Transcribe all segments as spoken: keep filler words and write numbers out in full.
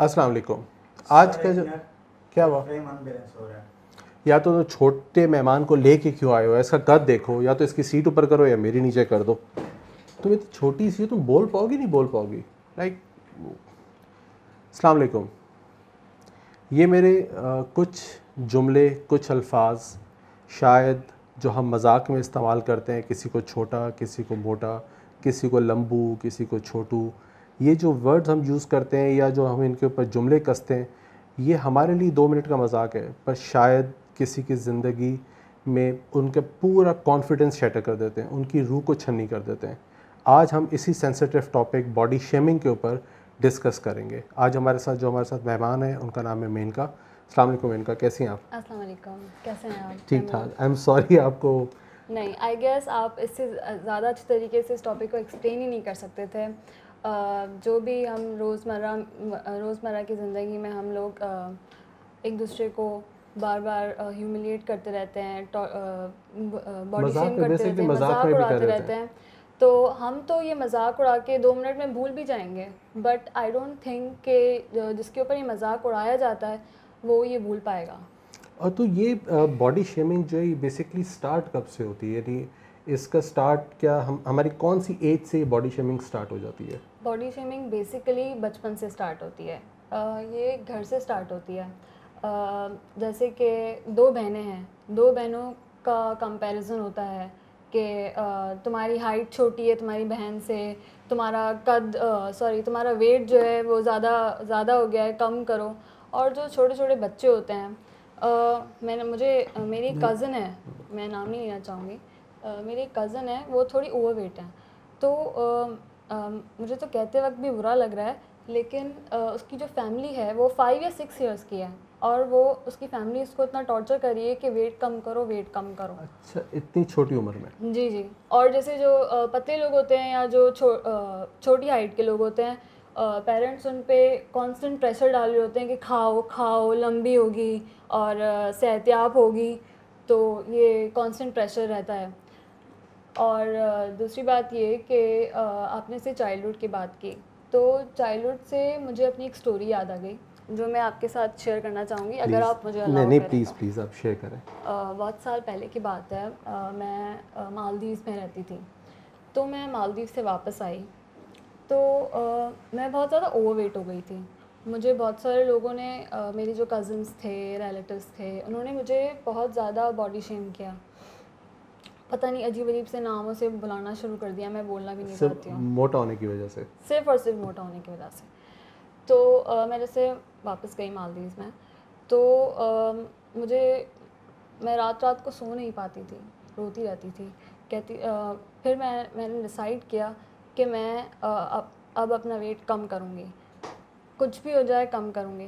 अस्सलाम वालेकुम। आज का जो क्या हुआ, या तो छोटे मेहमान को लेके क्यों आए हो, इसका कद देखो, या तो इसकी सीट ऊपर करो या मेरी नीचे कर दो। तुम इतनी छोटी सी हो, तुम बोल पाओगी नहीं बोल पाओगी। लाइक अस्सलाम वालेकुम। ये मेरे आ, कुछ जुमले, कुछ अल्फाज शायद जो हम मजाक में इस्तेमाल करते हैं, किसी को छोटा, किसी को मोटा, किसी को लंबू, किसी को छोटू, ये जो वर्ड्स हम यूज़ करते हैं या जो हम इनके ऊपर जुमले कसते हैं, ये हमारे लिए दो मिनट का मजाक है, पर शायद किसी की ज़िंदगी में उनका पूरा कॉन्फिडेंस शैटर कर देते हैं, उनकी रूह को छन्नी कर देते हैं। आज हम इसी सेंसिटिव टॉपिक बॉडी शेमिंग के ऊपर डिस्कस करेंगे। आज हमारे साथ जो हमारे साथ मेहमान है, उनका नाम है मेनका। अस्सलाम वालेकुम मेनका, कैसी हैं आप? अस्सलाम वालेकुम, कैसे हैं आप? ठीक ठाक। आई एम सॉरी आपको नहीं, आई गेस आप इससे ज़्यादा अच्छे तरीके से इस टॉपिक को एक्सप्लेन ही नहीं कर सकते थे। uh, जो भी हम रोज़मर्रा रोज़मर्रा की ज़िंदगी में हम लोग uh, एक दूसरे को बार बार ह्यूमिलिएट करते रहते हैं, बॉडी शेम करते रहते हैं, मजाक उड़ाते रहते हैं। तो हम तो ये मजाक उड़ा के दो मिनट में भूल भी जाएंगे, बट आई डोंट थिंक कि जिसके ऊपर ये मजाक उड़ाया जाता है वो ये भूल पाएगा। और तो ये बॉडी शेमिंग जो है बेसिकली स्टार्ट कब से होती है, यानी इसका स्टार्ट क्या हम हमारी कौन सी एज से बॉडी शेमिंग स्टार्ट हो जाती है? बॉडी शेमिंग बेसिकली बचपन से स्टार्ट होती है। uh, ये घर से स्टार्ट होती है। uh, जैसे कि दो बहनें हैं, दो बहनों का कंपैरिजन होता है कि uh, तुम्हारी हाइट छोटी है तुम्हारी बहन से, तुम्हारा कद सॉरी uh, तुम्हारा वेट जो है वो ज़्यादा ज़्यादा हो गया है, कम करो। और जो छोटे छोटे बच्चे होते हैं, uh, मैंने मुझे uh, मेरी कज़न है, मैं नाम नहीं लेना चाहूँगी, uh, मेरी कज़न है, वो थोड़ी ओवरवेट है। तो uh, uh, मुझे तो कहते वक्त भी बुरा लग रहा है, लेकिन uh, उसकी जो फैमिली है वो फाइव या सिक्स इयर्स की है, और वो उसकी फैमिली उसको इतना टॉर्चर कर रही है कि वेट कम करो वेट कम करो। अच्छा, इतनी छोटी उम्र में? जी जी। और जैसे जो uh, पतले लोग होते हैं या जो छो, uh, छोटी हाइट के लोग होते हैं, पेरेंट्स uh, उन पे कांस्टेंट प्रेशर डाल रहे होते हैं कि खाओ खाओ, लंबी होगी और uh, सेहतियाब होगी, तो ये कांस्टेंट प्रेशर रहता है। और uh, दूसरी बात ये कि uh, आपने से चाइल्डहुड की बात की, तो चाइल्डहुड से मुझे अपनी एक स्टोरी याद आ गई जो मैं आपके साथ शेयर करना चाहूँगी, अगर आप मुझे अलाउ करें। नहीं, प्लीज़ तो। प्लीज़ आप शेयर करें। uh, बहुत साल पहले की बात है, uh, मैं uh, मालदीव्स में रहती थी। तो मैं मालदीव से वापस आई, तो uh, मैं बहुत ज़्यादा ओवरवेट हो गई थी। मुझे बहुत सारे लोगों ने, uh, मेरी जो कज़न्स थे, रिलेटिव्स थे, उन्होंने मुझे बहुत ज़्यादा बॉडी शेम किया। पता नहीं अजीब अजीब से नामों से बुलाना शुरू कर दिया, मैं बोलना भी नहीं चाहती हूँ। मोटा होने की वजह से? सिर्फ और सिर्फ मोटा होने की वजह से। तो uh, मैं जैसे वापस गई मालदीव्स में, तो uh, मुझे मैं रात रात को सो नहीं पाती थी, रोती रहती थी, कहती uh, फिर मैं मैंने डिसाइड किया कि मैं uh, अब अब अपना वेट कम करूँगी, कुछ भी हो जाए कम करूँगी।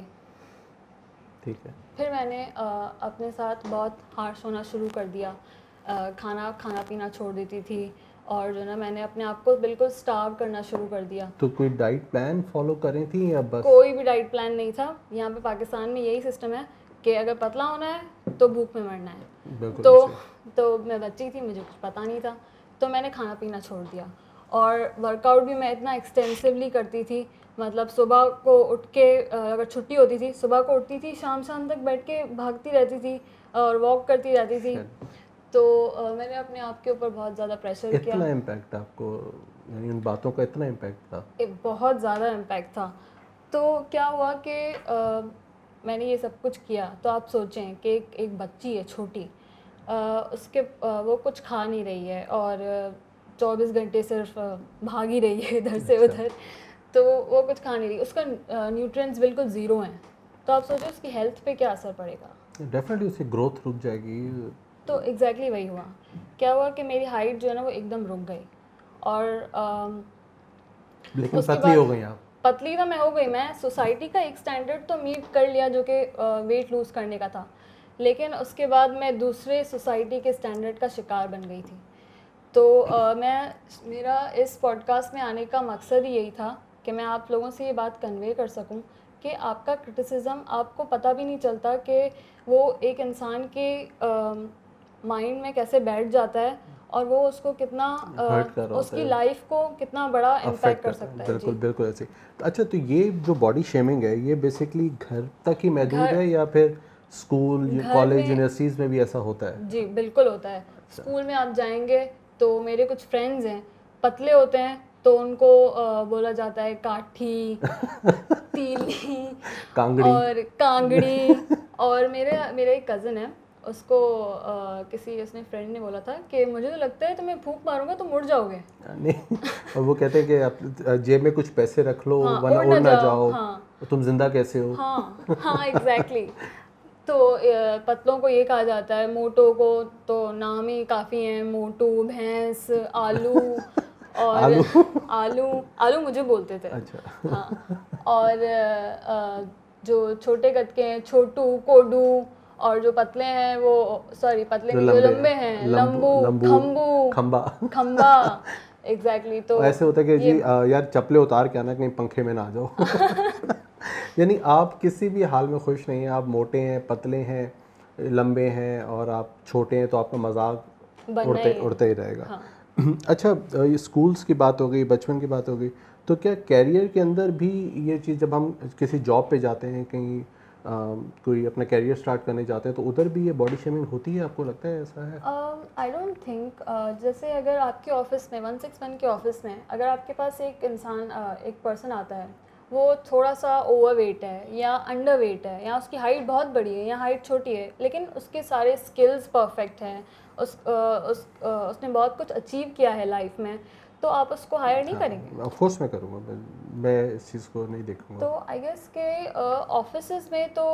ठीक है। फिर मैंने uh, अपने साथ बहुत हार्श होना शुरू कर दिया, uh, खाना खाना पीना छोड़ देती थी, और जो ना मैंने अपने आप को बिल्कुल स्टार्व करना शुरू कर दिया। तो कोई डाइट प्लान फॉलो कर रही थी या बस? कोई भी डाइट प्लान नहीं था। यहाँ पे पाकिस्तान में यही सिस्टम है कि अगर पतला होना है तो भूख में मरना है। तो तो मैं बच्ची थी, मुझे कुछ पता नहीं था, तो मैंने खाना पीना छोड़ दिया। और वर्कआउट भी मैं इतना एक्सटेंसिवली करती थी, मतलब सुबह को उठ के, अगर छुट्टी होती थी सुबह को उठती थी, शाम शाम तक बैठ के भागती रहती थी और वॉक करती रहती थी। तो uh, मैंने अपने आप के ऊपर बहुत ज़्यादा प्रेशर किया। इतना इम्पैक्ट आपको, यानी उन बातों का इतना इम्पैक्ट था? एक बहुत ज़्यादा इम्पैक्ट था। तो क्या हुआ कि uh, मैंने ये सब कुछ किया, तो आप सोचें कि एक, एक बच्ची है छोटी, uh, उसके uh, वो कुछ खा नहीं रही है और चौबीस uh, घंटे सिर्फ uh, भाग ही रही है इधर से उधर, तो वो कुछ खा नहीं रही, उसका न्यूट्रिएंट्स uh, बिल्कुल ज़ीरो हैं। तो आप सोचो उसकी हेल्थ पे क्या असर पड़ेगा। डेफिनेटली उसकी ग्रोथ रुक जाएगी। तो एग्जैक्टली exactly वही हुआ। क्या हुआ कि मेरी हाइट जो है ना वो एकदम रुक गई, और आम, लेकिन पतली हो गई आप? पतली तो मैं हो गई, मैं सोसाइटी का एक स्टैंडर्ड तो मीट कर लिया जो कि वेट लूज़ करने का था, लेकिन उसके बाद मैं दूसरे सोसाइटी के स्टैंडर्ड का शिकार बन गई थी। तो आ, मैं मेरा इस पॉडकास्ट में आने का मकसद ही यही था कि मैं आप लोगों से ये बात कन्वे कर सकूं कि आपका क्रिटिसिज्म आपको पता भी नहीं चलता कि वो एक इंसान के माइंड में कैसे बैठ जाता है और वो उसको कितना हर्ट कर रहा उसकी लाइफ को कितना बड़ा इम्पैक्ट कर सकता है। बिल्कुल बिल्कुल ऐसे। तो अच्छा, तो ये जो बॉडी शेमिंग है ये बेसिकली घर तक ही महदूद है या फिर स्कूल कॉलेज यूनिवर्सिटीज़ में भी ऐसा होता है? जी बिल्कुल होता है। स्कूल में आप जाएंगे तो मेरे कुछ फ्रेंड्स हैं पतले होते हैं तो उनको आ, बोला जाता है काठी, तीली, कांगड़ी और कांगड़ी। और मेरे मेरा एक कज़न है, उसको आ, किसी उसने फ्रेंड ने बोला था कि मुझे तो लगता है तुम्हें फूंक मारूंगा तो मुड़ जाओगे। नहीं, और वो कहते हैं कि आप जेब में कुछ पैसे रख लो, हाँ, वरना उड़ ना जाओ। हाँ, तुम जिंदा कैसे हो? हाँ हाँ एग्जैक्टली। तो पतलों को ये कहा जाता है, मोटो को तो नाम ही काफ़ी हैं, मोटू, भैंस, आलू और आलू आलू आलू मुझे बोलते थे। अच्छा। हाँ, और जो छोटे कद के हैं छोटू, कोडू, और जो पतले हैं वो सॉरी पतले जो लंबे, लंबे हैं लंबू, खम्बू, खम्बा खम्बा एग्जैक्टली। तो ऐसे होता है कि जी आ, यार चप्पलें उतार के आना, कहीं पंखे में ना आ जाओ। यानी आप किसी भी हाल में खुश नहीं हैं, आप मोटे हैं, पतले हैं, लंबे हैं और आप छोटे हैं तो आपका मजाक उड़ते उड़ते ही रहेगा। हाँ। अच्छा, ये स्कूल्स की बात हो गई, बचपन की बात हो गई, तो क्या कैरियर के अंदर भी ये चीज़, जब हम किसी जॉब पे जाते हैं, कहीं आ, कोई अपना कैरियर स्टार्ट करने जाते हैं, तो उधर भी ये बॉडी शेमिंग होती है? आपको लगता है ऐसा है? I don't think. जैसे अगर आपके ऑफिस में वन सिक्स वन के ऑफिस में अगर आपके पास एक इंसान uh, एक पर्सन आता है, वो थोड़ा सा ओवर वेट है या अंडर वेट है या उसकी हाइट बहुत बड़ी है या हाइट छोटी है, लेकिन उसके सारे स्किल्स परफेक्ट हैं, उस, uh, उस uh, उसने बहुत कुछ अचीव किया है लाइफ में, तो आप उसको हायर नहीं करेंगे? ऑफ कोर्स मैं करूँगा, मैं, मैं इस चीज़ को नहीं देखूँगा। तो आई गेस के ऑफिसेज में तो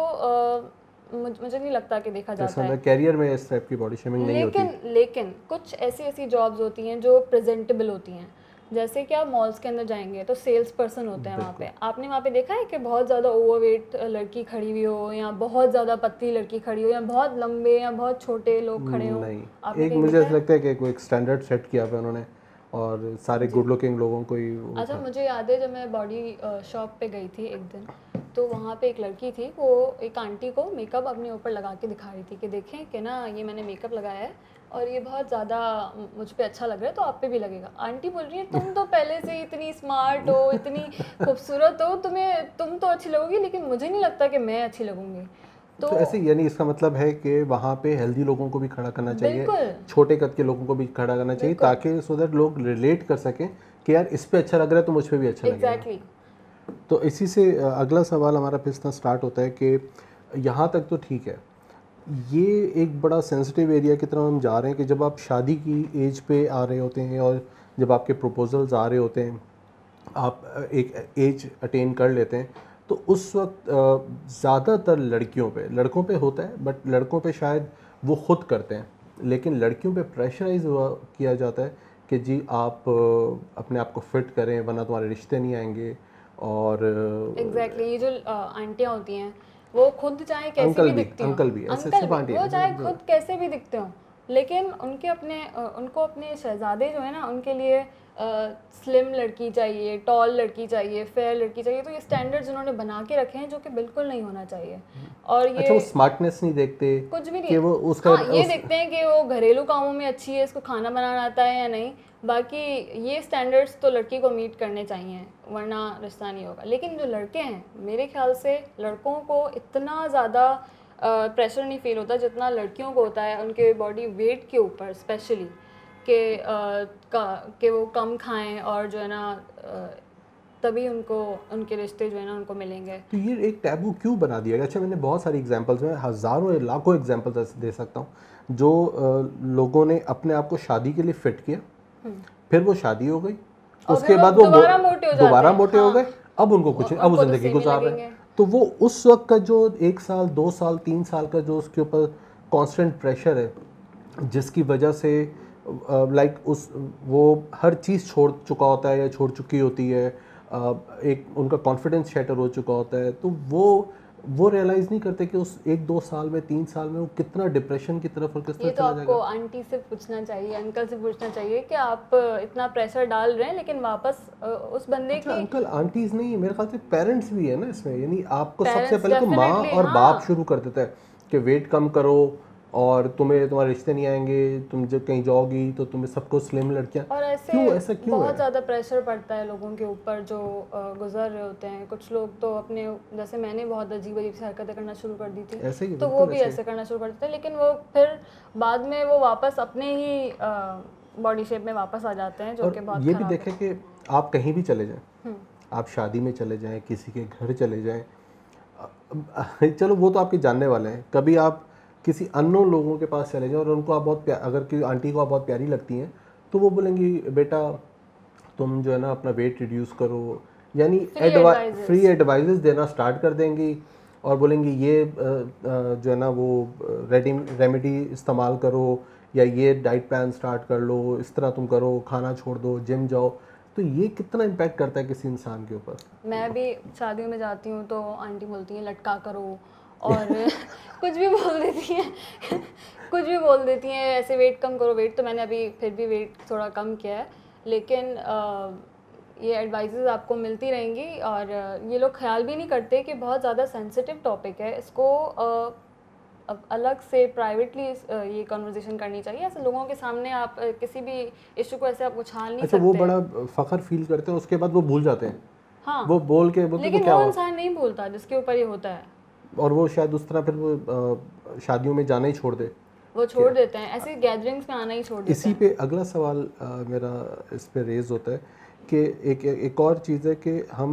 uh, मुझे नहीं लगता कि देखा जाता है कैरियर में इस टाइप की बॉडी शेमिंग नहीं होती। लेकिन लेकिन कुछ ऐसी ऐसी जॉब्स होती हैं जो प्रेजेंटेबल होती हैं। जैसे कि आप मॉल्स के अंदर जाएंगे तो सेल्स पर्सन होते हैं वहाँ पे। आपने वहाँ पे देखा है कि बहुत ज़्यादा ओवरवेट लड़की खड़ी हुई हो या बहुत ज़्यादा पतली लड़की खड़ी हो या बहुत लंबे या बहुत छोटे लोग खड़े हो? नहीं, एक मुझे ऐसा लगता है कि कोई एक स्टैंडर्ड सेट किया हुआ उन्होंने और सारे गुड लुकिंग लोगों को ही। अच्छा, मुझे याद है जब मैं बॉडी शॉप पे गई थी एक दिन, तो वहाँ पे एक लड़की थी, वो एक आंटी को मेकअप अपने ऊपर लगा के दिखा रही थी कि देखें कि ना ये मैंने मेकअप लगाया है और ये बहुत ज़्यादा मुझ पे अच्छा लग रहा है तो आप पे भी लगेगा। आंटी बोल रही है तुम तो पहले से इतनी स्मार्ट हो, इतनी खूबसूरत हो, तुम्हें तुम तो अच्छी लगोगी लेकिन मुझे नहीं लगता कि मैं अच्छी लगूंगी। तो, तो ऐसे यानी इसका मतलब है कि वहाँ पे हेल्दी लोगों को भी खड़ा करना चाहिए, छोटे कद के लोगों को भी खड़ा करना चाहिए, ताकि सो दैट लोग रिलेट कर सकें कि यार इस पे अच्छा लग रहा है तो मुझ पे भी अच्छा लगेगा। exactly. तो इसी से अगला सवाल हमारा फिर स्टार्ट होता है कि यहाँ तक तो ठीक है, ये एक बड़ा सेंसिटिव एरिया की तरफ हम जा रहे हैं कि जब आप शादी की एज पे आ रहे होते हैं और जब आपके प्रपोजल्स आ रहे होते हैं, आप एक एज अटेन कर लेते हैं, तो उस वक्त ज़्यादातर लड़कियों पे, लड़कों पे होता है बट लड़कों पे शायद वो खुद करते हैं, लेकिन लड़कियों पे प्रेशराइज किया जाता है कि जी आप अपने आप को फिट करें वरना तुम्हारे रिश्ते नहीं आएंगे। और एग्जैक्टली exactly, ये जो आंटियाँ होती हैं वो खुद चाहे कैसे भी दिखती हों, अंकल भी, अंकल भी वो चाहे खुद कैसे भी दिखते हों, लेकिन उनके अपने उनको अपने शहजादे जो है ना उनके लिए स्लिम लड़की चाहिए, टॉल लड़की चाहिए, फेयर लड़की चाहिए। तो ये स्टैंडर्ड्स उन्होंने बना के रखे हैं जो कि बिल्कुल नहीं होना चाहिए। और ये अच्छा, वो स्मार्टनेस नहीं देखते, कुछ भी नहीं कि वो उसका हाँ, ये उस... देखते हैं कि वो घरेलू कामों में अच्छी है, इसको खाना बनाना आता है या नहीं। बाकी ये स्टैंडर्ड्स तो लड़की को मीट करने चाहिए वरना रिश्ता नहीं होगा। लेकिन जो लड़के हैं, मेरे ख्याल से लड़कों को इतना ज़्यादा प्रेशर नहीं फील होता जितना लड़कियों को होता है उनके बॉडी वेट के ऊपर, स्पेशली कि कि वो कम खाएं और जो है ना तभी उनको उनके रिश्ते जो है ना उनको मिलेंगे। तो ये एक टैबू क्यों बना दिया गया? अच्छा, मैंने बहुत सारी एग्जांपल्स में हज़ारों लाखों एग्जांपल्स दे सकता हूँ जो लोगों ने अपने आप को शादी के लिए फिट किया, फिर वो शादी हो गई, उसके बाद वो दोबारा मोटे हो दोबारा मोटे हो गए, अब उनको कुछ अब वो ज़िंदगी गुजार रहे हैं। तो वो उस वक्त का जो एक साल दो साल तीन साल का जो उसके ऊपर कांस्टेंट प्रेशर है, जिसकी वजह से लाइक uh, उस वो हर चीज़ छोड़ चुका होता है या छोड़ चुकी होती है, uh, एक उनका कॉन्फिडेंस शैटर हो चुका होता है, तो वो वो रियलाइज़ नहीं करते कि उस एक दो साल में तीन साल में वो कितना डिप्रेशन की तरफ और किस तरह चला जाएगा। ये तो आपको आंटी से पूछना चाहिए, अंकल से पूछना चाहिए कि आप इतना प्रेशर डाल रहे हैं लेकिन वापस उस बंदे अच्छा, की अंकल आंटीज नहीं, मेरे ख्याल से पेरेंट्स भी है ना इसमें। यानी आपको सबसे पहले तो माँ और बाप शुरू कर देता है कि वेट कम करो, और तुम्हें तुम्हारे रिश्ते नहीं आएंगे, तुम जब कहीं जाओगी तो तुम्हें सबको स्लिम लड़कियां, और ऐसे क्यों ऐसा क्यों बहुत है? ज़्यादा प्रेशर पड़ता है लोगों के ऊपर जो अ, गुजर रहे होते हैं। कुछ लोग तो अपने, जैसे मैंने बहुत अजीब अजीब सी हरकतें करना शुरू कर दी थी, ऐसे ही तो वो बिल्कुल भी ऐसे ऐसे करना शुरू कर देते हैं, लेकिन वो फिर बाद में वो वापस अपने ही बॉडी शेप में वापस आ जाते हैं, जो और कि बहुत ये भी खराब है। देखें कि आप कहीं भी चले जाएं, हम्म, आप शादी में चले जाएं, किसी के घर चले जाएं, चलो वो तो आपके जानने वाले हैं, कभी आप किसी अननोन लोगों के पास चले जाएं और उनको आप बहुत प्या- अगर कि आंटी को आप बहुत प्यारी लगती हैं तो वो बोलेंगी बेटा तुम जो है ना अपना वेट रिड्यूस करो, यानी Free एडवा advices. फ्री एडवाइजेस देना स्टार्ट कर देंगी और बोलेंगी ये अ, अ, जो है ना वो रेडी रेमेडी इस्तेमाल करो, या ये डाइट प्लान स्टार्ट कर लो, इस तरह तुम करो, खाना छोड़ दो, जिम जाओ। तो ये कितना इम्पैक्ट करता है किसी इंसान के ऊपर? मैं भी शादियों में जाती हूँ तो आंटी बोलती हैं लटका करो, और कुछ भी बोल देती हैं कुछ भी बोल देती हैं, ऐसे वेट कम करो। वेट तो मैंने अभी फिर भी वेट थोड़ा कम किया है, लेकिन अ, ये एडवाइजेज आपको मिलती रहेंगी। और अ, ये लोग ख्याल भी नहीं करते कि बहुत ज़्यादा सेंसिटिव टॉपिक है, इसको अ, अब अलग से प्राइवेटली ये कन्वर्सेशन करनी चाहिए। ऐसे लोगों के सामने आप अ, किसी भी इशू को ऐसे आप उछाल नहीं अच्छा, सकते। वो बड़ा फ़ख्र फील करते हैं, उसके बाद वो भूल जाते हैं, हाँ, वो बोल के बोलते तो लेकिन क्या वो हुआ, इंसान नहीं भूलता जिसके ऊपर ये होता है, और वो शायद उस तरह फिर वो अ, शादियों में जाना ही छोड़ दे। वो छोड़ देते हैं, ऐसे गैदरिंग्स में आना ही छोड़ देते इसी हैं। पे अगला सवाल अ, मेरा इस पे रेज होता है कि एक एक और चीज़ है कि हम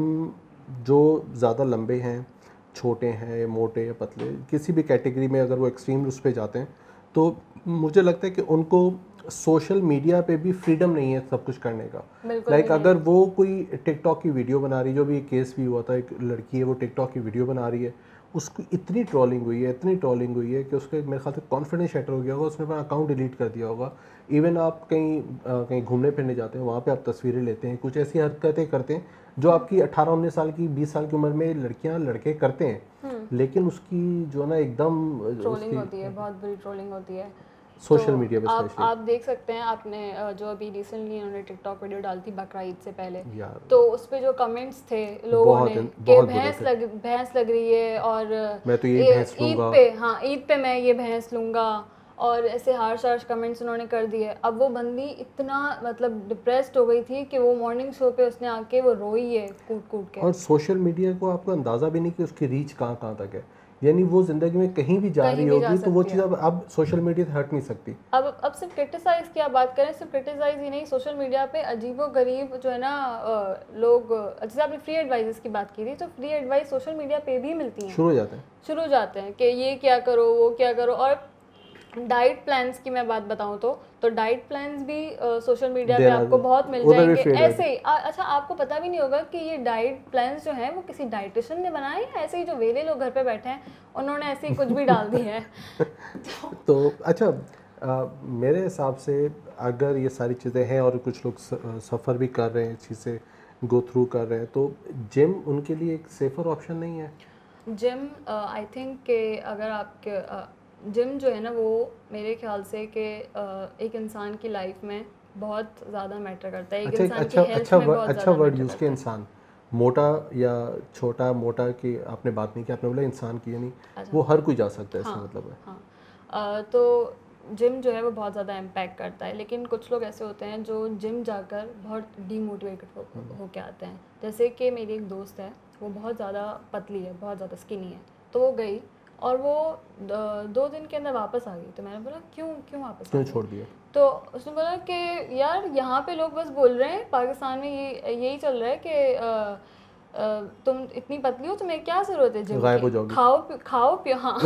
जो ज़्यादा लंबे हैं, छोटे हैं, मोटे या पतले, किसी भी कैटेगरी में अगर वो एक्सट्रीम उस पे जाते हैं, तो मुझे लगता है कि उनको सोशल मीडिया पे भी फ्रीडम नहीं है सब कुछ करने का। बिल्कुल लाइक भी नहीं। अगर वो कोई टिकटॉक की वीडियो बना रही है, जो भी केस भी हुआ था, एक लड़की है वो टिकटॉक की वीडियो बना रही है, उसकी इतनी ट्रोलिंग हुई है, इतनी ट्रोलिंग हुई है कि उसके मेरे ख्याल से कॉन्फिडेंस शटर हो गया होगा, उसने अपना अकाउंट डिलीट कर दिया होगा। इवन आप कहीं अ, कहीं घूमने फिरने जाते हैं, वहाँ पे आप तस्वीरें लेते हैं, कुछ ऐसी हरकतें करते हैं जो आपकी अठारह उन्नीस साल की, बीस साल की उम्र में लड़कियाँ लड़के करते हैं, लेकिन उसकी जो है ना एकदम अ, ट्रोलिंग उसकी होती है, बहुत बुरी ट्रोलिंग होती है। सोशल तो मीडिया पे आप स्पेशली। आप देख सकते हैं, आपने अ, जो अभी रिसेंटली उन्होंने टिकटॉक वीडियो डाली थी बकरा ईद से पहले, यार तो उस पे जो कमेंट्स थे लोगों बहुत ने कि बहुत बुरे भैंस थे, लग भैंस लग रही है, और मैं तो यही ये भैंस ईद लूँगा। पे, हाँ ईद पे मैं ये भैंस लूँगा, और ऐसे हार्श हार्श कमेंट्स उन्होंने कर दिए। अब वो बंदी इतना मतलब डिप्रेस्ड हो गई थी कि वो मॉर्निंग शो पे उसने आके वो रोई है कूट कूट के। और सोशल मीडिया को आपको अंदाज़ा भी नहीं कि उसकी रीच कहाँ कहाँ तक है, यानी वो ज़िंदगी में कहीं भी जा कहीं रही भी जा होगी तो वो सकती चीज़ है। अब अब सोशल मीडिया से हट नहीं सकती। अब अब सिर्फ क्रिटिसाइज की आप बात करें, सिर्फ क्रिटिसाइज ही नहीं, सोशल मीडिया पे अजीबो गरीब जो है ना अ, लोग, जैसे आपने फ्री एडवाइस की बात की थी, तो फ्री एडवाइस सोशल मीडिया पे भी मिलती हैं, शुरू हो जाते हैं। शुरू हो जाते हैं कि ये क्या करो, वो क्या करो। और डाइट प्लान्स की मैं बात बताऊं तो तो डाइट प्लान्स भी सोशल मीडिया पे देना आपको बहुत मिल उधर भी जाएंगे फ्री ऐसे ही। आ, अच्छा, आपको पता भी नहीं होगा कि ये डाइट प्लान्स जो हैं वो किसी डाइटिशियन ने बनाए हैं, ऐसे ही जो वेले लोग घर पे बैठे हैं उन्होंने ऐसे ही कुछ भी डाल दी है। तो अच्छा, आ, मेरे हिसाब से अगर ये सारी चीज़ें हैं और कुछ लोग सफ़र भी कर रहे हैं, इस चीज़ से गो थ्रू कर रहे हैं, तो जिम उनके लिए एक सेफ़र ऑप्शन नहीं है? जिम आई थिंक कि अगर आपके जिम जो है ना वो मेरे ख्याल से कि एक इंसान की लाइफ में बहुत ज़्यादा मैटर करता है, एक अच्छा, एक इंसान अच्छा की हेल्थ अच्छा में वर्ड बहुत अच्छा ज़्यादा वर्ड मैटर यूज़ करता किया, है। इंसान। मोटा या छोटा, मोटा की आपने बात नहीं की, आपने बोला इंसान की, यानी अच्छा, वो हर कोई जा सकता है, इसका हाँ मतलब है। हाँ। अ, तो जिम जो है वो बहुत ज़्यादा इम्पैक्ट करता है, लेकिन कुछ लोग ऐसे होते हैं जो जिम जाकर बहुत डीमोटिवेटेड हो हो के आते हैं। जैसे कि मेरी एक दोस्त है, वो बहुत ज़्यादा पतली है, बहुत ज़्यादा स्किनी है, तो वो गई और वो द- दो दिन के अंदर वापस आ गई। तो मैंने बोला क्यों क्यों वापस आ क्यों गई? छोड़ दिया? तो उसने बोला कि यार यहाँ पे लोग बस बोल रहे हैं, पाकिस्तान में ये यही चल रहा है कि अ, अ, तुम इतनी पतली हो, तुम्हें क्या ज़रूरत है जिम गायब की, हो जाओगी। खाओ पि- खाओ पियो, हाँ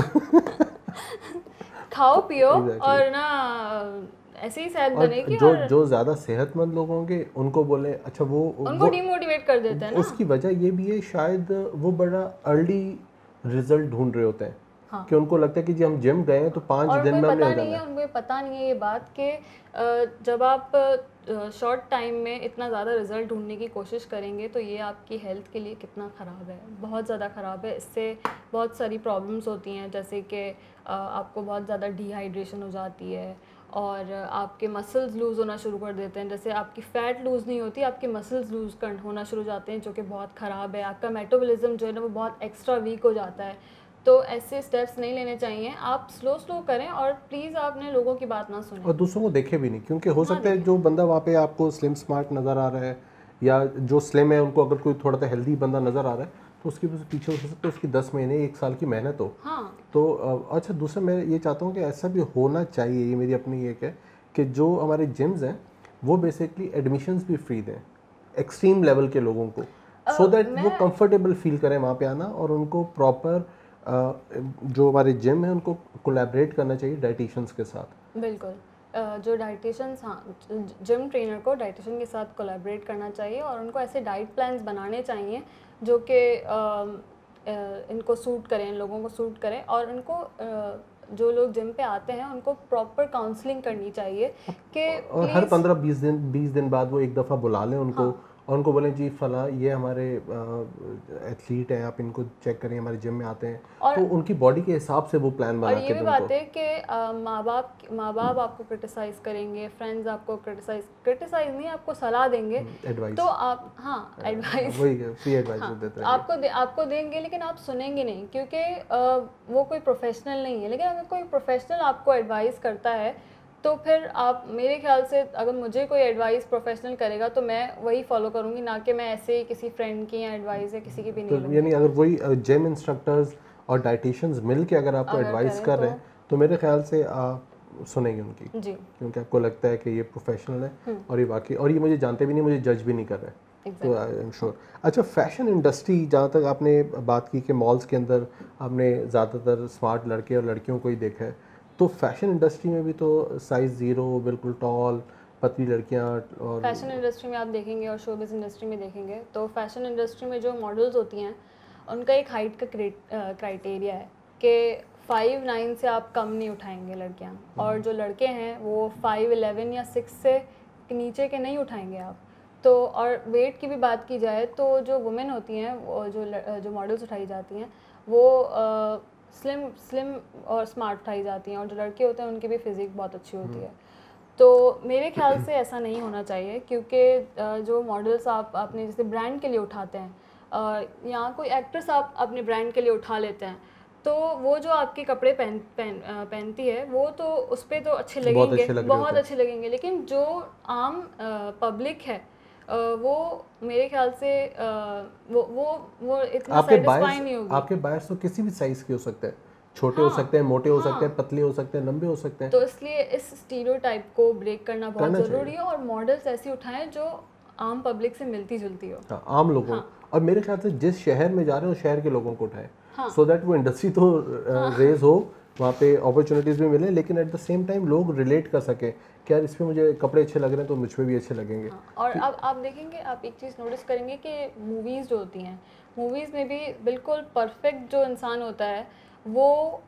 खाओ पियो एग्जैक्टली। और ना ऐसे ही सेहत और बनेगी। जो और जो ज़्यादा सेहतमंद लोग होंगे उनको बोले, अच्छा वो उनको वो डिमोटिवेट कर देते हैं ना। उसकी वजह ये भी है शायद, वो बड़ा अर्ली रिजल्ट ढूंढ रहे होते हैं हाँ, कि उनको लगता है कि जी हम जिम गए हैं तो पाँच और दिन उनको ये में हमने पता हो नहीं जाना है, है। उनको ये पता नहीं है ये बात कि अ, जब आप शॉर्ट टाइम में इतना ज़्यादा रिजल्ट ढूंढने की कोशिश करेंगे तो ये आपकी हेल्थ के लिए कितना ख़राब है, बहुत ज़्यादा ख़राब है। इससे बहुत सारी प्रॉब्लम्स होती हैं, जैसे कि अ, आपको बहुत ज़्यादा डिहाइड्रेशन हो जाती है, और आपके मसल्स लूज़ होना शुरू कर देते हैं। जैसे आपकी फ़ैट लूज़ नहीं होती, आपके मसल्स लूज़ कर होना शुरू हो जाते हैं, जो कि बहुत ख़राब है। आपका मेटाबॉलिज्म जो है ना वो बहुत एक्स्ट्रा वीक हो जाता है। तो ऐसे स्टेप्स नहीं लेने चाहिए, आप स्लो स्लो करें और प्लीज़ आपने लोगों की बात ना सुनें और दूसरों को देखे भी नहीं, क्योंकि हो सकता है जो बंदा वहाँ पे आपको स्लिम स्मार्ट नज़र आ रहा है या जो स्लिम है उनको अगर कोई थोड़ा सा हेल्दी बंदा नज़र आ रहा है तो उसके पीछे हो सकता है उसकी दस महीने एक साल की मेहनत हो। हाँ। तो अच्छा, दूसरा मैं ये चाहता हूँ कि ऐसा भी होना चाहिए, ये मेरी अपनी एक है कि जो हमारे जिम्स हैं वो बेसिकली एडमिशन्स भी फ्री दें एक्सट्रीम लेवल के लोगों को, सो दैट वो कंफर्टेबल फील करें वहाँ पे आना, और उनको प्रॉपर जो हमारे जिम है उनको कोलैबोरेट करना चाहिए डाइटिशियंस के साथ। बिल्कुल, जो डाइटिशियंस, हाँ, जिम ट्रेनर को डाइटिशियन के साथ कोलैबोरेट करना चाहिए और उनको ऐसे डाइट प्लान्स बनाने चाहिए जो कि इनको सूट करें, इन लोगों को सूट करें, और उनको जो लोग जिम पे आते हैं उनको प्रॉपर काउंसलिंग करनी चाहिए कि और हर पंद्रह बीस दिन बीस दिन बाद वो एक दफ़ा बुला लें उनको। हाँ। और उनको बोलें जी फला ये हमारे एथलीट हैं, आप इनको चेक करें, हमारे जिम में आते हैं, तो उनकी बॉडी के हिसाब से वो प्लान बना के और ये भी बात है कि माँ बाप माँ बाप आपको क्रिटिसाइज करेंगे, फ्रेंड्स आपको क्रिटिसाइज क्रिटिसाइज नहीं आपको सलाह देंगे, एडवाइस, तो आप, हाँ, एडवाइस, वही फ्री एडवाइस देते हैं आपको दे, आपको देंगे, लेकिन आप सुनेंगे नहीं क्योंकि वो कोई प्रोफेशनल नहीं है। लेकिन अगर कोई प्रोफेशनल आपको एडवाइस करता है तो फिर आप, मेरे ख्याल से अगर मुझे कोई एडवाइस प्रोफेशनल करेगा तो मैं वही फॉलो करूँगी, ना कि मैं ऐसे ही किसी फ्रेंड की या एडवाइस या किसी की भी नहीं लूँगी। यानी अगर वही जिम इंस्ट्रक्टर्स और डाइटिशियंस मिल के अगर आपको एडवाइस कर रहे हैं तो मेरे ख्याल से आप सुनेंगे उनकी जी, क्योंकि आपको लगता है कि ये प्रोफेशनल है और ये वाकई, और ये मुझे जानते भी नहीं, मुझे जज भी नहीं कर रहे हैं, तो आई एम श्योर। अच्छा, फैशन इंडस्ट्री, जहाँ तक आपने बात की कि मॉल्स के अंदर आपने ज़्यादातर स्मार्ट लड़के और लड़कियों को ही देखा है, तो फैशन इंडस्ट्री में भी तो साइज़ ज़ीरो, बिल्कुल टॉल, पतली लड़कियाँ, और फैशन इंडस्ट्री में आप देखेंगे और शोबिज़ इंडस्ट्री में देखेंगे तो फैशन इंडस्ट्री में जो मॉडल्स होती हैं उनका एक हाइट का क्राइटेरिया है कि फाइव नाइन से आप कम नहीं उठाएंगे लड़कियाँ, और जो लड़के हैं वो फाइव इलेवन या सिक्स से नीचे के नहीं उठाएंगे आप। तो और वेट की भी बात की जाए तो जो वुमेन होती हैं, वो जो जो मॉडल्स उठाई जाती हैं वो आ, स्लिम स्लिम और स्मार्ट उठाई जाती हैं, और जो लड़के होते हैं उनकी भी फिज़िक बहुत अच्छी होती है। तो मेरे ख्याल से ऐसा नहीं होना चाहिए, क्योंकि जो मॉडल्स आप अपने जैसे ब्रांड के लिए उठाते हैं या कोई एक्ट्रेस आप अपने ब्रांड के लिए उठा लेते हैं, तो वो जो आपके कपड़े पहन पहन पहनती है वो तो उस पर तो अच्छे लगेंगे, बहुत अच्छे, लग बहुत अच्छे लगेंगे, लेकिन जो आम पब्लिक है वो मेरे ख्याल से वो वो वो इतना सैटिस्फाई नहीं होगी। आपके बायर्स तो किसी भी साइज़ के हो सकते हैं, छोटे हाँ, हो सकते हैं, मोटे हो हाँ, सकते हैं, पतले हो सकते हैं, लंबे हो सकते हैं। तो इसलिए इस स्टीरियोटाइप को ब्रेक करना बहुत ज़रूरी है, और मॉडल्स ऐसी उठाएं जो आम पब्लिक से मिलती जुलती हो, हाँ, आम लोगों हाँ, और मेरे ख्याल से जिस शहर में जा रहे हो शहर के लोगों को उठाएं, हाँ, सो दैट वो इंडस्ट्री तो हाँ, रेज हो, वहाँ पे अपॉर्चुनिटीज़ भी मिले, लेकिन एट द सेम टाइम लोग रिलेट कर सकें कि यार इस पर मुझे कपड़े अच्छे लग रहे हैं तो मुझ पर भी अच्छे लगेंगे। हाँ, और अब आप देखेंगे, आप एक चीज़ नोटिस करेंगे कि मूवीज़ जो होती हैं, मूवीज़ में भी बिल्कुल परफेक्ट जो इंसान होता है वो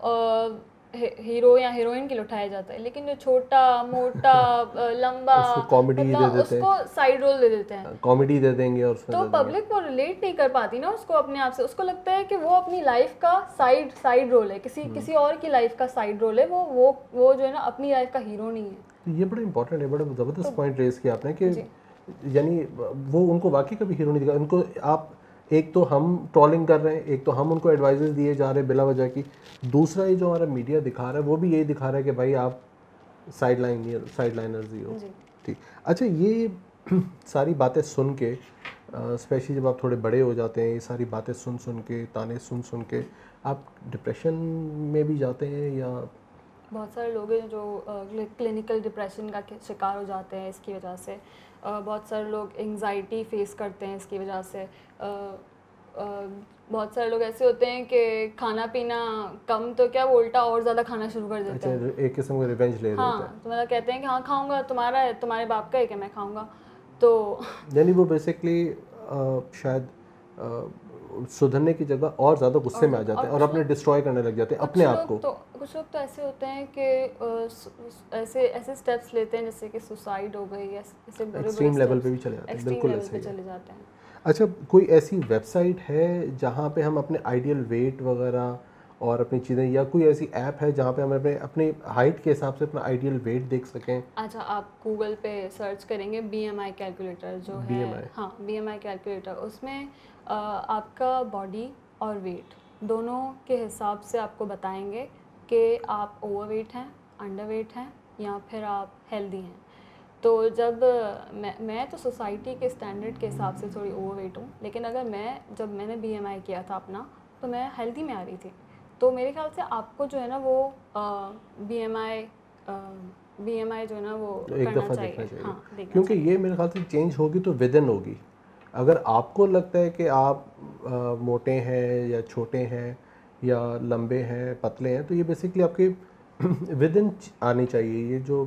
आ, हीरो या हीरोइन के लिए उठाया जाता है, लेकिन जो छोटा मोटा लंबा उसको कॉमेडी दे देते हैं, उसको साइड रोल दे देते हैं, कॉमेडी दे देंगे, और तो पब्लिक वो रिलेट नहीं कर पाती ना उसको अपने आप से, उसको लगता है कि वो अपनी लाइफ का साइड साइड रोल है, किसी किसी और की लाइफ का साइड रोल है, वो वो वो जो है ना अपनी लाइफ का हीरो नहीं है। ये बड़ा इंपॉर्टेंट है, बड़ा ज़बरदस्त पॉइंट रेज किया आपने कि यानी वो उनको वाकई कभी हीरो नहीं दिखा, उनको आप एक तो हम ट्रोलिंग कर रहे हैं, एक तो हम उनको एडवाइजेस दिए जा रहे हैं बिला वजह की, दूसरा ये जो हमारा मीडिया दिखा रहा है वो भी यही दिखा रहा है कि भाई आप साइड लाइन साइड लाइनर्स ही हो। ठीक, अच्छा, ये सारी बातें सुन के, स्पेशली जब आप थोड़े बड़े हो जाते हैं, ये सारी बातें सुन सुन के, ताने सुन सुन के आप डिप्रेशन में भी जाते हैं? या बहुत सारे लोग हैं जो क्लिनिकल डिप्रेशन का शिकार हो जाते हैं इसकी वजह से, Uh, बहुत सारे लोग एंजाइटी फेस करते हैं इसकी वजह से, uh, uh, बहुत सारे लोग ऐसे होते हैं कि खाना पीना कम तो क्या वो उल्टा और ज़्यादा खाना शुरू कर देते हैं। अच्छा, एक किस्म का रिवेंज ले रहे हाँ, होते हैं। तो मतलब कहते हैं कि हाँ खाऊंगा, तुम्हारा है, तुम्हारे बाप का है कि मैं खाऊंगा, तो यानी वो बेसिकली शायद सुधरने की जगह और ज़्यादा गुस्से में आ जाते हैं और अपने डिस्ट्रॉय करने लग जाते हैं अपने आप को। तो कुछ लोग तो ऐसे होते हैं कि ऐसे ऐसे स्टेप्स लेते हैं जैसे कि सुसाइड हो गई, ऐसे एक्सट्रीम लेवल पे भी चले जाते हैं, बिल्कुल ऐसे ही चले जाते हैं। अच्छा, कोई ऐसी वेबसाइट है जहाँ पे हम अपने आइडियल वेट वगैरह और अपनी चीज़ें, या कोई ऐसी ऐप है जहाँ पे हम अपने अपने हाइट के हिसाब से अपना आइडियल वेट देख सकें? अच्छा, आप गूगल पे सर्च करेंगे बी एम आई कैलकुलेटर जो है, हाँ बी एम आई कैलकुलेटर, उसमें आ, आपका बॉडी और वेट दोनों के हिसाब से आपको बताएंगे कि आप ओवरवेट हैं, अंडरवेट हैं या फिर आप हेल्दी हैं। तो जब मैं मैं तो सोसाइटी के स्टैंडर्ड के हिसाब से थोड़ी ओवरवेट हूँ, लेकिन अगर मैं जब मैंने बीएमआई किया था अपना तो मैं हेल्दी में आ रही थी। तो मेरे ख्याल से आपको जो है ना वो बीएमआई बीएमआई जो है ना वो तो एक करना दफ़ा चाहिए। देखना चाहिए, हाँ, देखना क्योंकि चाहिए। ये मेरे ख्याल से चेंज होगी तो विद इन होगी। अगर आपको लगता है कि आप आ, मोटे हैं या छोटे हैं या लंबे हैं पतले हैं, तो ये बेसिकली आपके विद इन आनी चाहिए। ये जो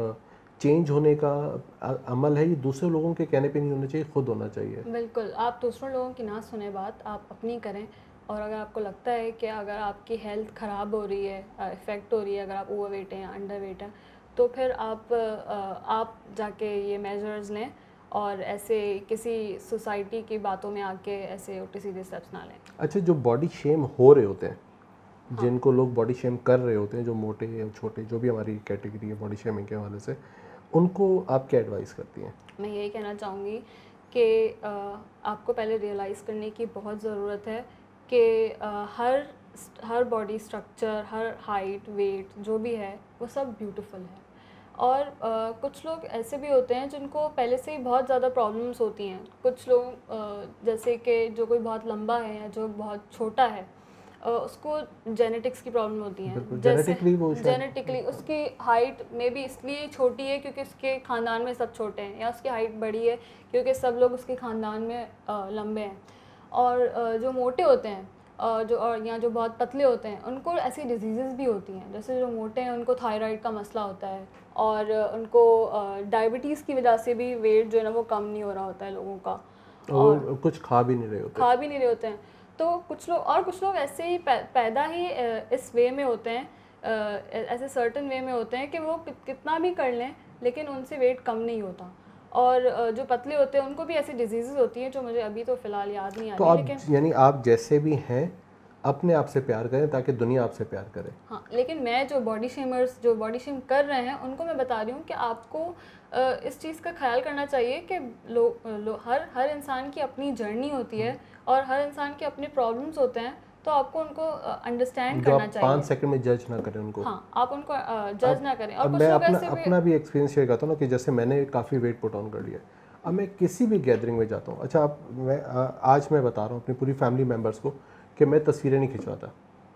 चेंज होने का अ- अमल है, ये दूसरे लोगों के कहने पे नहीं होना चाहिए, खुद होना चाहिए। बिल्कुल, आप दूसरों लोगों की ना सुने बात, आप अपनी करें। और अगर आपको लगता है कि अगर आपकी हेल्थ ख़राब हो रही है, इफ़ेक्ट हो रही है, अगर आप ओवरवेट हैं या अंडरवेट हैं, तो फिर आप अ, आप जाके ये मेजर्स लें और ऐसे किसी सोसाइटी की बातों में आके ऐसे उल्टे सीधे स्टेप्स ना लें। अच्छा, जो बॉडी शेम हो रहे होते हैं, हाँ। जिनको लोग बॉडी शेम कर रहे होते हैं, जो मोटे या छोटे जो भी हमारी कैटेगरी है बॉडी शेमिंग के हवाले से, उनको आप क्या एडवाइस करती हैं? मैं यही कहना चाहूँगी कि अ, आपको पहले रियलाइज़ करने की बहुत ज़रूरत है कि अ, हर हर बॉडी स्ट्रक्चर, हर हाइट, वेट जो भी है वो सब ब्यूटीफुल है। और अ, कुछ लोग ऐसे भी होते हैं जिनको पहले से ही बहुत ज़्यादा प्रॉब्लम्स होती हैं। कुछ लोग अ, जैसे कि जो कोई बहुत लंबा है या जो बहुत छोटा है, अ, उसको जेनेटिक्स की प्रॉब्लम होती बिल्कुल, हैं। जैसे जेनेटिकली वो शायद जेनेटिकली उसकी हाइट में भी इसलिए छोटी है क्योंकि उसके ख़ानदान में सब छोटे हैं, या उसकी हाइट बड़ी है क्योंकि सब लोग उसके ख़ानदान में अ, लंबे हैं। और अ, जो मोटे होते हैं अ, जो और या जो बहुत पतले होते हैं, उनको ऐसी डिजीज़ेज़ भी होती हैं। जैसे जो मोटे हैं उनको थायराइड का मसला होता है, और अ, उनको डायबिटीज़ की वजह से भी वेट जो है ना वो कम नहीं हो रहा होता है लोगों का। और वो कुछ खा भी नहीं रहे होते। खा भी नहीं रहे होते हैं। तो कुछ लोग और कुछ लोग ऐसे ही पै, पैदा ही अ, इस वे में होते हैं, अ, ऐसे सर्टन वे में होते हैं कि वो कि, कितना भी कर लें लेकिन उनसे वेट कम नहीं होता। और अ, जो पतले होते हैं उनको भी ऐसी डिजीज़ेज़ होती हैं जो मुझे अभी तो फ़िलहाल याद नहीं आ तो रही, आप लेकिन यानी आप जैसे भी हैं अपने आप से प्यार करें ताकि दुनिया आपसे प्यार करे। हाँ, लेकिन मैं जो बॉडी शेमर्स जो बॉडी शेम कर रहे हैं उनको मैं बता रही हूँ कि आपको अ, इस चीज़ का ख्याल करना चाहिए कि लो, लो हर हर इंसान की अपनी जर्नी होती है और हर इंसान के अपने प्रॉब्लम्स होते हैं, तो आपको उनको अंडरस्टैंड जो करना आप पाँच चाहिए। सेकंड में जज ना करें उनको। हाँ, आप उनको जज अब ना करें। और अब कुछ मैं लोग अपना ऐसे भी अपना भी एक्सपीरियंस शेयर करता हूँ ना, कि जैसे मैंने काफ़ी वेट पुट ऑन कर लिया। अब मैं किसी भी गैदरिंग में जाता हूँ, अच्छा आप मैं आ, आज मैं बता रहा हूँ अपनी पूरी फैमिली मेम्बर्स को कि मैं तस्वीरें नहीं खिंचवाता।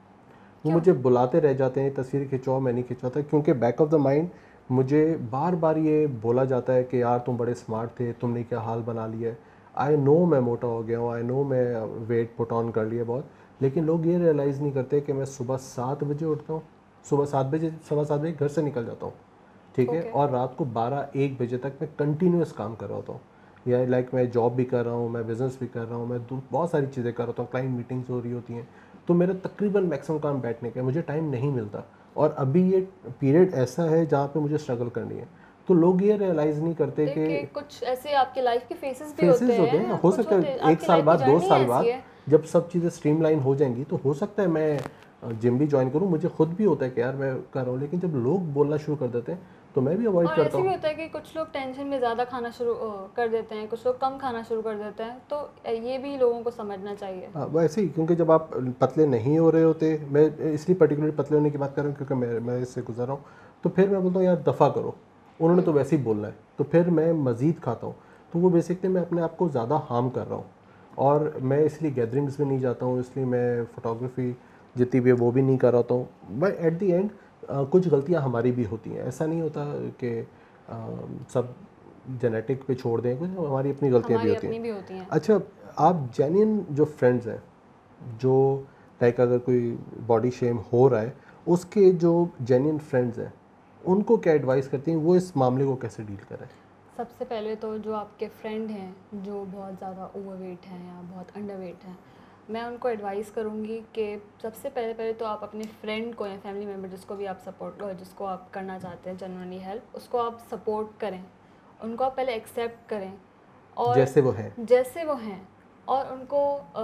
वो क्यों? मुझे बुलाते रह जाते हैं तस्वीर खिंचवाओ, मैं नहीं खिंचवाता, क्योंकि बैक ऑफ द माइंड मुझे बार बार ये बोला जाता है कि यार तुम बड़े स्मार्ट थे, तुमने क्या हाल बना लिया है। आई नो मैं मोटा हो गया हूँ, आई नो मैं वेट पुट ऑन कर लिया बहुत, लेकिन लोग ये रियलाइज़ नहीं करते कि मैं सुबह सात बजे उठता हूँ, सुबह सात बजे सवा सात बजे घर से निकल जाता हूँ, ठीक है, ओके। और रात को बारह एक बजे तक मैं कंटिन्यूस काम कर रहा होता हूँ। या लाइक मैं जॉब भी कर रहा हूँ, मैं बिज़नेस भी कर रहा हूँ, मैं दू- बहुत सारी चीज़ें कर रहा हूँ, क्लाइंट मीटिंग्स हो रही होती हैं, तो मेरा तकरीबन मैक्सिमम काम बैठने का है, मुझे टाइम नहीं मिलता। और अभी ये पीरियड ऐसा है जहाँ पे मुझे स्ट्रगल करनी है। तो लोग ये रियलाइज़ नहीं करते कि देखिए, कुछ ऐसे आपके लाइफ के फेसेस भी होते फेसेस होते हैं, हैं, हो कुछ सकता होते है हैं एक आपकी साल लाइफ की बाद दो जर्नी साल ऐसी बाद है। जब सब चीज़ें स्ट्रीमलाइन हो जाएंगी तो हो सकता है मैं जिम भी ज्वाइन करूँ। मुझे खुद भी होता है कि यार मैं कर रहा हूँ, लेकिन जब लोग बोलना शुरू कर देते हैं तो मैं भी अवॉइड और करता ऐसे भी हूँ। होता है कि कुछ लोग टेंशन में ज़्यादा खाना शुरू अ, कर देते हैं, कुछ लोग कम खाना शुरू कर देते हैं, तो ये भी लोगों को समझना चाहिए। हाँ, वैसे ही, क्योंकि जब आप पतले नहीं हो रहे होते, मैं इसलिए पर्टिकुलर पतले होने की बात कर रहा हूँ क्योंकि मैं मैं इससे गुजर रहा हूँ, तो फिर मैं बोलता हूँ यार दफ़ा करो, उन्होंने तो वैसे ही बोलना है, तो फिर मैं मज़ीद खाता हूँ। तो वो बेसिकली मैं अपने आप को ज़्यादा हार्म कर रहा हूँ। और मैं इसलिए गैदरिंग्स में नहीं जाता हूँ, इसलिए मैं फ़ोटोग्राफी जितनी भी है वो भी नहीं कर रहा हूँ। बट एट दी एंड कुछ गलतियाँ हमारी भी होती हैं, ऐसा नहीं होता कि अ, सब जेनेटिक पे छोड़ दें, कुछ हमारी अपनी गलतियाँ भी हमारी होती हैं। अपनी भी होती हैं। अच्छा, आप जेन्युइन जो फ्रेंड्स हैं, जो लाइक अगर कोई बॉडी शेम हो रहा है, उसके जो जेन्युइन फ्रेंड्स हैं उनको क्या एडवाइस करती हैं, वो इस मामले को कैसे डील करें? सबसे पहले तो जो आपके फ्रेंड हैं जो बहुत ज़्यादा ओवरवेट हैं या बहुत अंडरवेट हैं, मैं उनको एडवाइस करूँगी कि सबसे पहले पहले तो आप अपने फ्रेंड को या फैमिली मेम्बर जिसको भी आप सपोर्ट जिसको आप करना चाहते हैं जनरली हेल्प, उसको आप सपोर्ट करें, उनको आप पहले एक्सेप्ट करें और जैसे वो है। जैसे वो हैं, और उनको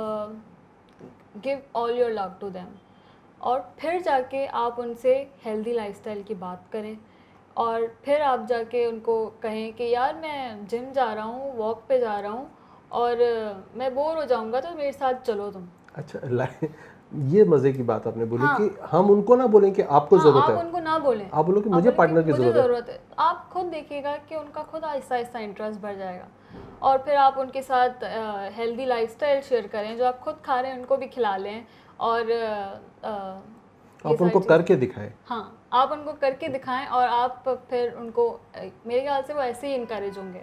give all your love to them. और फिर जाके आप उनसे हेल्दी लाइफस्टाइल की बात करें, और फिर आप जाके उनको कहें कि यार मैं जिम जा रहा हूँ, वॉक पे जा रहा हूँ और अ, मैं बोर हो जाऊँगा तो मेरे साथ चलो तुम। अच्छा, लाइक ये मजे की बात आपने बोली हाँ। कि हम उनको ना बोलें कि आपको हाँ, जरूरत आप है, उनको ना बोलें, आप बोलो कि आप मुझे बोलें कि पार्टनर की मुझे जरूरत है। ज़रूरत है। आप खुद देखिएगा कि उनका खुद आहिस्ता आहिस्ता इंटरेस्ट बढ़ जाएगा, और फिर आप उनके साथ हेल्दी लाइफस्टाइल शेयर करें, जो आप खुद खा रहे हैं उनको भी खिला लें, और अ, अ, ये आप सारी उनको चीज़ें- करके दिखाएं। हाँ, आप उनको करके दिखाएं, और आप फिर उनको अ, मेरे ख्याल से वो ऐसे ही इनकरेज होंगे।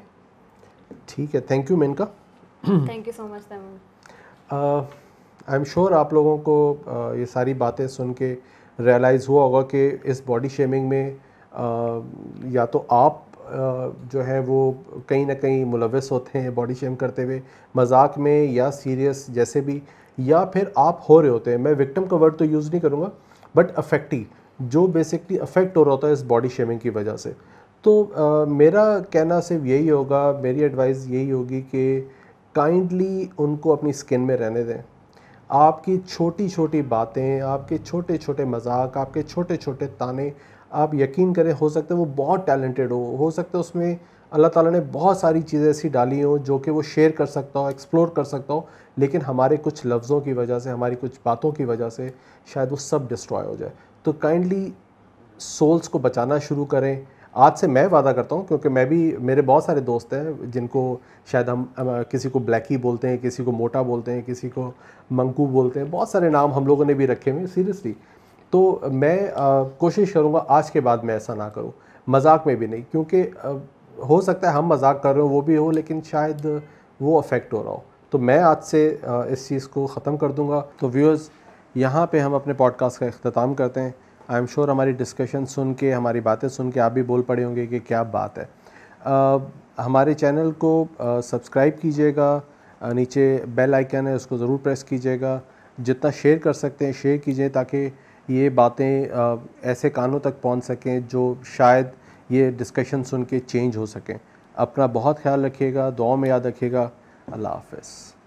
ठीक है, thank you Menka. Thank you so much Taimur. I am sure आप लोगों को uh, ये सारी बातें सुन के रियलाइज़ हुआ होगा कि इस बॉडी शेमिंग में uh, या तो आप uh, जो है वो कहीं ना कहीं मुलविस होते हैं बॉडी शेम करते हुए, मजाक में या सीरियस जैसे भी, या फिर आप हो रहे होते हैं। मैं विक्टिम का वर्ड तो यूज़ नहीं करूँगा, बट अफेक्टी, जो बेसिकली अफेक्ट हो रहा होता है इस बॉडी शेमिंग की वजह से। तो uh, मेरा कहना सिर्फ यही होगा, मेरी एडवाइस यही होगी कि काइंडली उनको अपनी स्किन में रहने दें। आपकी छोटी छोटी बातें, आपके छोटे छोटे मजाक, आपके छोटे छोटे ताने, आप यकीन करें हो सकता है वो बहुत टैलेंटेड हो हो सकता है उसमें अल्लाह ताला ने बहुत सारी चीज़ें ऐसी डाली हो जो कि वो शेयर कर सकता हो, एक्सप्लोर कर सकता हो, लेकिन हमारे कुछ लफ्ज़ों की वजह से, हमारी कुछ बातों की वजह से शायद वो सब डिस्ट्रॉय हो जाए। तो काइंडली सोल्स को बचाना शुरू करें। आज से मैं वादा करता हूँ, क्योंकि मैं भी, मेरे बहुत सारे दोस्त हैं जिनको शायद हम, हम किसी को ब्लैकी बोलते हैं, किसी को मोटा बोलते हैं, किसी को मंकू बोलते हैं, बहुत सारे नाम हम लोगों ने भी रखे हुए सीरियसली। तो मैं आ, कोशिश करूँगा आज के बाद मैं ऐसा ना करूँ, मजाक में भी नहीं, क्योंकि आ, हो सकता है हम मजाक कर रहे हो वो भी हो, लेकिन शायद वो अफेक्ट हो रहा हो। तो मैं आज से आ, इस चीज़ को ख़त्म कर दूँगा। तो व्यूअर्स, यहाँ पे हम अपने पॉडकास्ट का इख्तिताम करते हैं। आई एम श्योर हमारी डिस्कशन सुन के, हमारी बातें सुन के आप भी बोल पड़े होंगे कि क्या बात है। आ, हमारे चैनल को सब्सक्राइब कीजिएगा, नीचे बेल आइकन है उसको ज़रूर प्रेस कीजिएगा, जितना शेयर कर सकते हैं शेयर कीजिए, ताकि ये बातें आ, ऐसे कानों तक पहुंच सकें जो शायद ये डिस्कशन सुन के चेंज हो सकें। अपना बहुत ख्याल रखिएगा, दुआ में याद रखिएगा। अल्लाह हाफ़िज़।